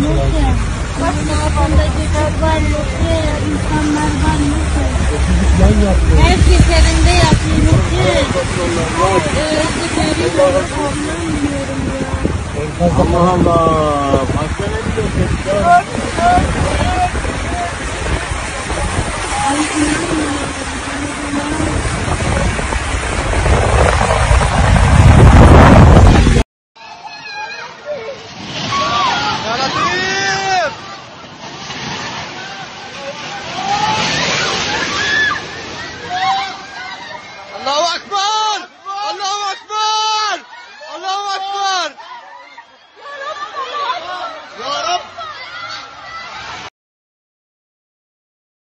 Nasıl? Altında çocuk var yok ki, insanlar var nasıl? Her seferinde yapıyor ki. Allah Allah. Başka ne diyorsun?